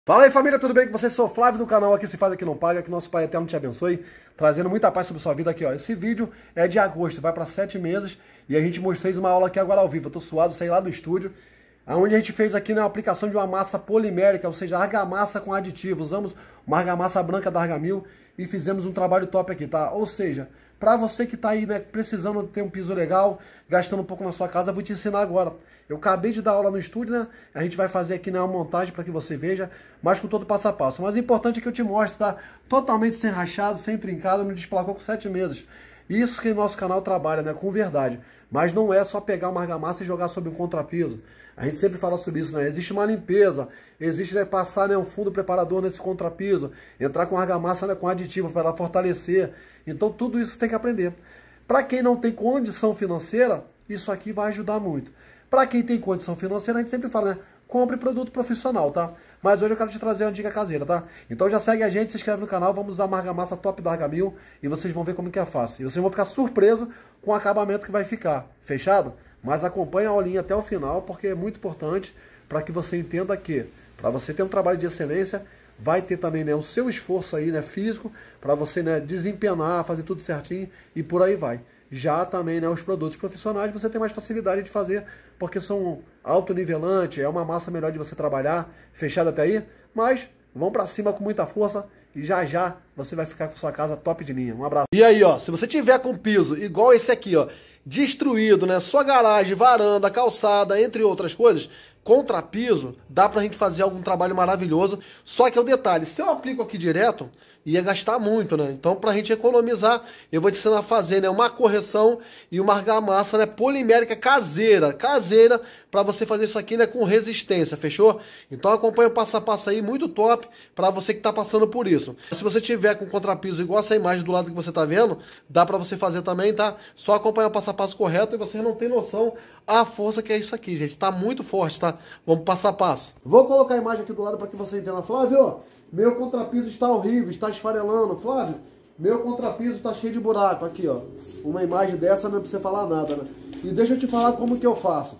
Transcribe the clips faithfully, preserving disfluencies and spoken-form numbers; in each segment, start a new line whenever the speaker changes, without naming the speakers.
Fala aí família, tudo bem com vocês? Sou o Flávio do canal Aqui Se Faz Aqui Não Paga, que nosso Pai Eterno te abençoe, trazendo muita paz sobre sua vida aqui, ó. Esse vídeo é de agosto, vai para sete meses e a gente fez uma aula aqui agora ao vivo. Eu tô suado, saí lá do estúdio, onde a gente fez aqui na aplicação de uma massa polimérica, ou seja, argamassa com aditivo. Usamos uma argamassa branca da Argamil e fizemos um trabalho top aqui, tá? Ou seja, para você que tá aí, né, precisando ter um piso legal, gastando um pouco na sua casa, eu vou te ensinar agora. Eu acabei de dar aula no estúdio, né? A gente vai fazer aqui, né, uma montagem para que você veja, mas com todo o passo a passo. Mas o importante é que eu te mostre, tá? Totalmente sem rachado, sem trincado, não desplacou com sete meses. Isso que o nosso canal trabalha, né? Com verdade. Mas não é só pegar uma argamassa e jogar sobre um contrapiso. A gente sempre fala sobre isso, né? Existe uma limpeza, existe, né, passar, né, um fundo preparador nesse contrapiso, entrar com argamassa, né, com aditivo para ela fortalecer. Então tudo isso você tem que aprender. Para quem não tem condição financeira, isso aqui vai ajudar muito. Para quem tem condição financeira, a gente sempre fala, né? Compre produto profissional, tá? Mas hoje eu quero te trazer uma dica caseira, tá? Então já segue a gente, se inscreve no canal, vamos usar uma argamassa top da Argamil e vocês vão ver como que é fácil. E vocês vão ficar surpresos com o acabamento que vai ficar. Fechado? Mas acompanha a aulinha até o final, porque é muito importante para que você entenda que, para você ter um trabalho de excelência, vai ter também, né, o seu esforço aí, né, físico, para você, né, desempenhar, fazer tudo certinho e por aí vai. Já também, né, os produtos profissionais você tem mais facilidade de fazer, porque são autonivelante, é uma massa melhor de você trabalhar, fechado até aí, mas vão para cima com muita força e já já você vai ficar com sua casa top de linha. Um abraço. E aí, ó, se você tiver com piso igual esse aqui, ó, destruído, né, sua garagem, varanda, calçada, entre outras coisas, contrapiso, dá pra gente fazer algum trabalho maravilhoso. Só que é o detalhe, se eu aplico aqui direto, ia gastar muito, né? Então, pra gente economizar, eu vou te ensinar a fazer, né, uma correção e uma argamassa, né, polimérica caseira, caseira, pra você fazer isso aqui, né, com resistência, fechou? Então acompanha o passo a passo aí, muito top, pra você que tá passando por isso. Se você tiver com contrapiso igual essa imagem do lado que você tá vendo, dá pra você fazer também, tá? Só acompanhar o passo a passo correto e você não tem noção a força que é isso aqui, gente. Tá muito forte, tá? Vamos passo a passo. Vou colocar a imagem aqui do lado pra que você entenda. Flávio, meu contrapiso está horrível, está esfarelando. Flávio, meu contrapiso está cheio de buraco. Aqui, ó. Uma imagem dessa não é pra você falar nada, né? E deixa eu te falar como que eu faço.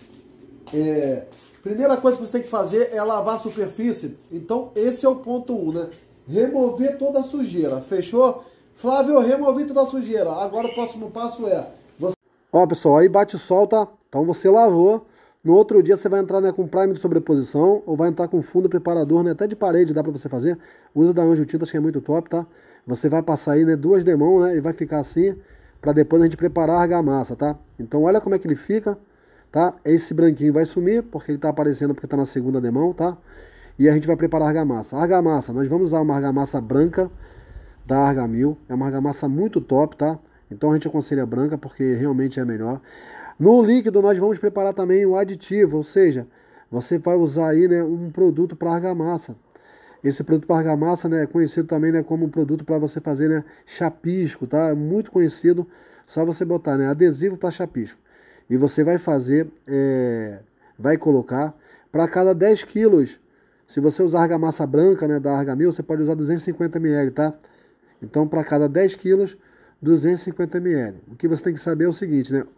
É... Primeira coisa que você tem que fazer é lavar a superfície. Então, esse é o ponto um, né? Remover toda a sujeira. Fechou? Flávio, eu removi toda a sujeira. Agora o próximo passo é... Você... Ó, pessoal, aí bate e solta. Então você lavou. No outro dia você vai entrar, né, com primer de sobreposição ou vai entrar com fundo preparador, né, até de parede dá pra você fazer. Usa da Anjo Tintas, que é muito top, tá? Você vai passar aí, né, duas demãos, né, e vai ficar assim pra depois a gente preparar a argamassa, tá? Então olha como é que ele fica, tá? Esse branquinho vai sumir porque ele tá aparecendo porque tá na segunda demão, tá? E a gente vai preparar a argamassa. A argamassa, nós vamos usar uma argamassa branca da Argamil. É uma argamassa muito top, tá? Então a gente aconselha a branca porque realmente é melhor. No líquido nós vamos preparar também o aditivo, ou seja, você vai usar aí, né, um produto para argamassa. Esse produto para argamassa, né, é conhecido também, né, como um produto para você fazer, né, chapisco, tá? É muito conhecido, só você botar, né, adesivo para chapisco. E você vai fazer, é, vai colocar para cada dez quilos. Se você usar argamassa branca, né, da Argamil, você pode usar duzentos e cinquenta mililitros, tá? Então para cada dez quilos, duzentos e cinquenta mililitros. O que você tem que saber é o seguinte, né?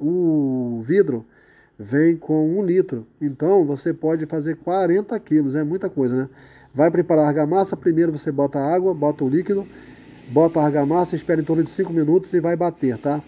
O vidro vem com um litro. Então, você pode fazer quarenta quilos. É muita coisa, né? Vai preparar a argamassa. Primeiro você bota a água, bota o líquido, bota a argamassa, espera em torno de cinco minutos e vai bater, tá?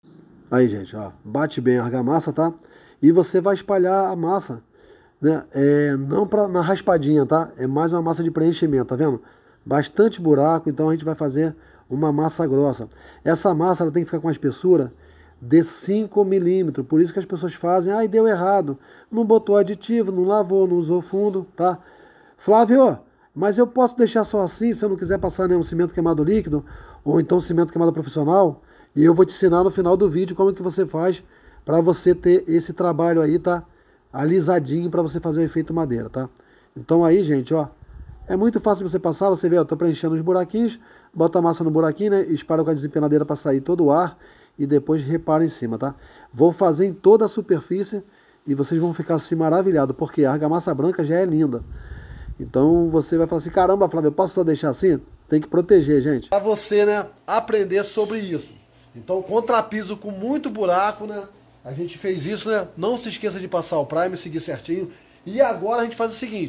Aí, gente, ó. Bate bem a argamassa, tá? E você vai espalhar a massa, né? É, não pra, na raspadinha, tá? É mais uma massa de preenchimento, tá vendo? Bastante buraco, então a gente vai fazer uma massa grossa. Essa massa ela tem que ficar com uma espessura de cinco milímetros. Por isso que as pessoas fazem, ai, deu errado. Não botou aditivo, não lavou, não usou fundo, tá? Flávio, mas eu posso deixar só assim, se eu não quiser passar nenhum cimento queimado líquido, ou então cimento queimado profissional, e eu vou te ensinar no final do vídeo como que você faz para você ter esse trabalho aí, tá? Alisadinho para você fazer o efeito madeira, tá? Então aí, gente, ó, é muito fácil você passar, você vê, ó, tô preenchendo os buraquinhos, bota a massa no buraquinho, né, espalha com a desempenadeira para sair todo o ar e depois repara em cima, tá? Vou fazer em toda a superfície e vocês vão ficar assim maravilhados, porque a argamassa branca já é linda. Então você vai falar assim, caramba, Flávio, eu posso só deixar assim? Tem que proteger, gente. Para você, né, aprender sobre isso. Então, contrapiso com muito buraco, né, a gente fez isso, né, não se esqueça de passar o primer, seguir certinho. E agora a gente faz o seguinte,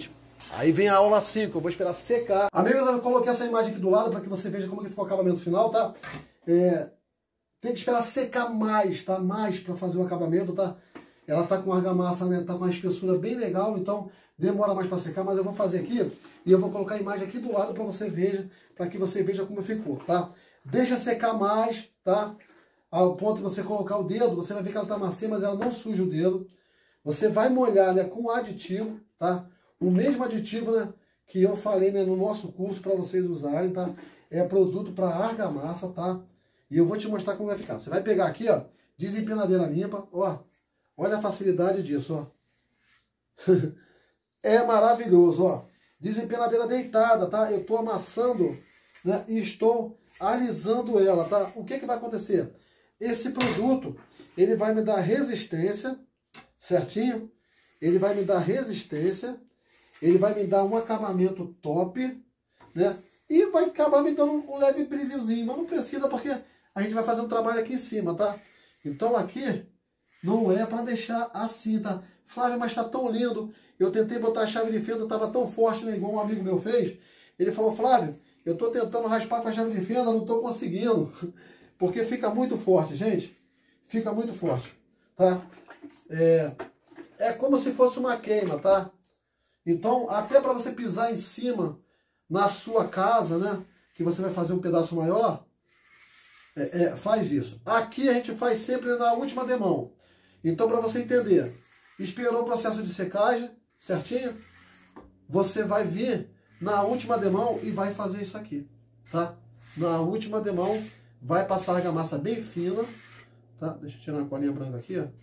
Aí vem a aula cinco, eu vou esperar secar. Amigos, eu coloquei essa imagem aqui do lado para que você veja como que ficou o acabamento final, tá? É, tem que esperar secar mais, tá? Mais para fazer o acabamento, tá? Ela tá com argamassa, né? Tá com uma espessura bem legal, então demora mais para secar, mas eu vou fazer aqui e eu vou colocar a imagem aqui do lado para você veja, para que você veja como ficou, tá? Deixa secar mais, tá? Ao ponto de você colocar o dedo, você vai ver que ela tá macia, mas ela não suja o dedo. Você vai molhar, né, com aditivo, tá? O mesmo aditivo, né, que eu falei, né, no nosso curso para vocês usarem, tá? É produto para argamassa, tá? E eu vou te mostrar como vai ficar. Você vai pegar aqui, ó, desempenadeira limpa, ó. Olha a facilidade disso, ó. É maravilhoso, ó. Desempenadeira deitada, tá? Eu tô amassando, né, e estou alisando ela, tá? O que que vai acontecer? Esse produto, ele vai me dar resistência, certinho? Ele vai me dar resistência, ele vai me dar um acabamento top, né? E vai acabar me dando um leve brilhozinho, mas não precisa porque a gente vai fazer um trabalho aqui em cima, tá? Então aqui não é para deixar assim, tá? Flávio, mas tá tão lindo. Eu tentei botar a chave de fenda, tava tão forte, né? Igual um amigo meu fez. Ele falou, Flávio, eu tô tentando raspar com a chave de fenda, não tô conseguindo. Porque fica muito forte, gente. Fica muito forte, tá? É, é como se fosse uma queima, tá? Então, até para você pisar em cima na sua casa, né? Que você vai fazer um pedaço maior, é, é, faz isso. Aqui a gente faz sempre na última demão. Então, para você entender, esperou o processo de secagem, certinho? Você vai vir na última demão e vai fazer isso aqui, tá? Na última demão, vai passar a argamassa bem fina, tá? Deixa eu tirar a colinha branca aqui, ó.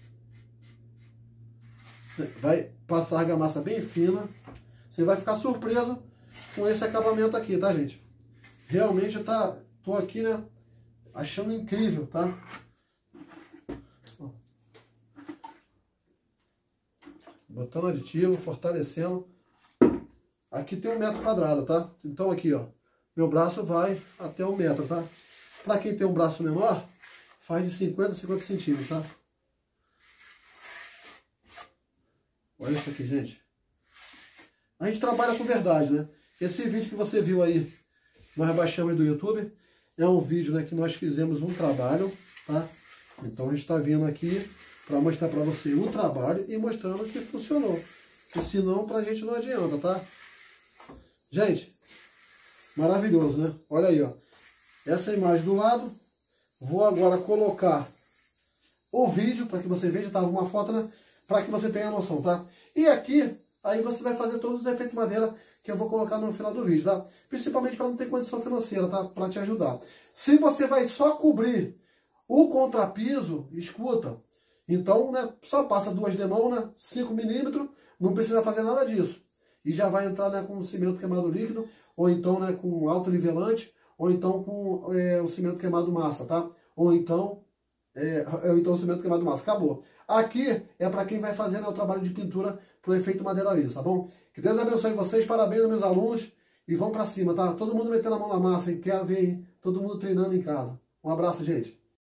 Vai passar a argamassa bem fina. Você vai ficar surpreso com esse acabamento aqui, tá, gente? Realmente eu tá, tô aqui, né, achando incrível, tá? Botando aditivo, fortalecendo. Aqui tem um metro quadrado, tá? Então aqui, ó, meu braço vai até um metro, tá? Para quem tem um braço menor, faz de cinquenta a cinquenta centímetros, tá? Olha isso aqui, gente. A gente trabalha com verdade, né? Esse vídeo que você viu aí, nós baixamos do YouTube, é um vídeo, né, que nós fizemos um trabalho, tá? Então a gente está vindo aqui para mostrar para você o trabalho e mostrando que funcionou. Porque senão pra gente não adianta, tá? Gente, maravilhoso, né? Olha aí, ó. Essa imagem do lado. Vou agora colocar o vídeo para que você veja, tá? Uma foto, né? Para que você tenha noção, tá? E aqui, aí você vai fazer todos os efeitos de madeira que eu vou colocar no final do vídeo, tá? Principalmente para não ter condição financeira, tá? Para te ajudar. Se você vai só cobrir o contrapiso, escuta. Então, né? Só passa duas demãos, né? cinco milímetros, não precisa fazer nada disso. E já vai entrar, né, com cimento queimado líquido, ou então, né, com alto nivelante, ou então com é, o cimento queimado massa, tá? Ou então, é, ou então o cimento queimado massa. Acabou. Aqui é para quem vai fazer, né, o trabalho de pintura pro efeito madeira lisa, tá bom? Que Deus abençoe vocês, parabéns aos meus alunos e vão para cima, tá? Todo mundo metendo a mão na massa e quero ver, hein? Todo mundo treinando em casa. Um abraço, gente.